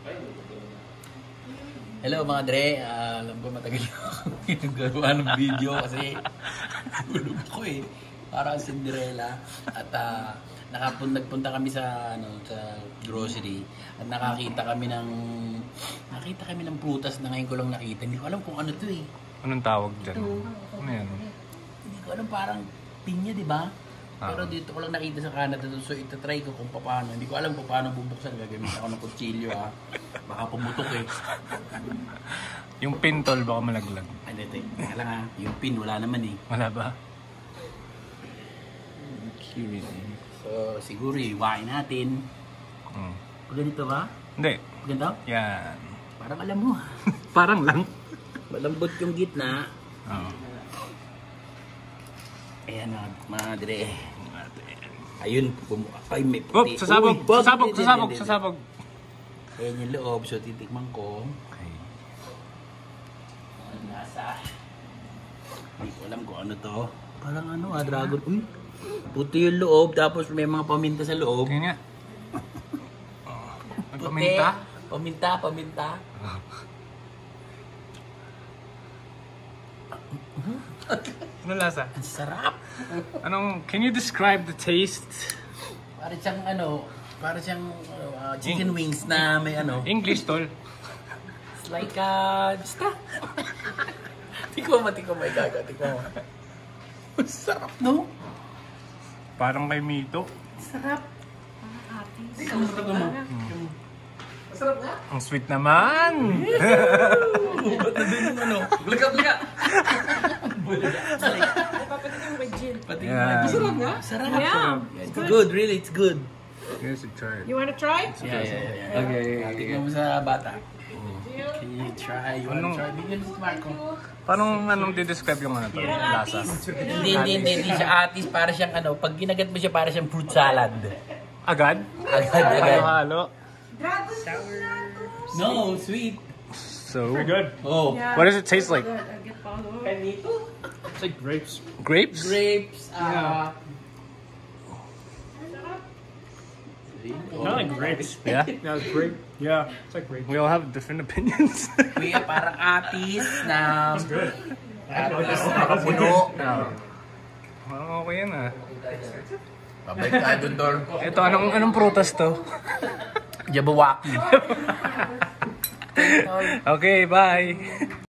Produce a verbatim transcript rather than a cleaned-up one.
Hello mga dre, uh, alam ko matagal ako ginagawa ng video kasi gulog ako eh. Parang Cinderella. At uh, nakapun nagpunta kami sa ano sa grocery at nakakita kami ng nakita kami ng prutas na ngayon ko lang nakita. Hindi ko alam kung ano to eh. Anong tawag dyan? Ito. Ano yan? Hindi ko alam, parang pinya, di ba? Ah. Pero dito ko lang nakita sa Canada, so itatry ko kung paano. Hindi ko alam kung paano bubuksan. Gagamit ako ng kutsilyo ha. Baka pumutok eh. Yung pintol baka malaglag. Hindi, teka lang ha. Yung pin, wala naman eh. Wala ba? Cute. So, siguro iwain natin. Hmm. Pag ganito ba? Hindi. Pag ganito? Yan. Parang alam mo. Parang lang. Malambot yung gitna. Oo. Ayan na, madre. Ayun, bumuka. Ay, may Oh, puti. sasabog, Uy, bakit? sasabog, Hindi, sasabog, hindi, hindi. sasabog. Ayan yung loob, so titikman ko. Okay. Ang lasa. Hindi ko alam kung ano to. Parang ano ah, dragon. Uy, puti yung loob, tapos may mga paminta sa loob. Tingnan nga. Oh, may Puti. paminta? Paminta, paminta. Ano lasa? Ang sarap. Anong, can you describe the taste? Parang siyang ano, parang siyang uh, chicken wings na may ano. English, tol. It's like uh, basta. Tiko mo, tiko mo, ikaga, tiko mo. Ang sarap, no? Parang kay Mito. Sarap. Tiko mo, tiko mo. Masarap nga. Ang sweet naman. Ba't na din yung ano? Bulaga, bulaga. Papatikin mo kay Jill. Pati Yeah. Masarap nga? Sarap. Yeah. It's good, really, it's good. Here's a try. You wanna try? Yeah, yeah, yeah. yeah. Okay. Tingnan mo sa bata. Jill? Can you try? You wanna Anong- try? Bigyan mo si Marco. Parang anong di-describe yung ano to? Yung lasa. Hindi, hindi, hindi, hindi siya atis. Para siyang ano, pag ginagat mo siya, para siyang fruit salad. Agad? Agad, agad. Halo-halo. No, sweet. So, good. Oh, Yeah. What does it taste like? Good. I get follow. It's like grapes. Grapes? grapes. Uh, Kind of like grapes. Yeah? Yeah, it's grape. Yeah, it's like grape. We all have different opinions. Kuya, parang atis na... Atis na nakapuno. Parang okay yan ah. Babalik tayo dun, Dor. Ito, anong, anong prutas to? Jabawaki. Okay, bye.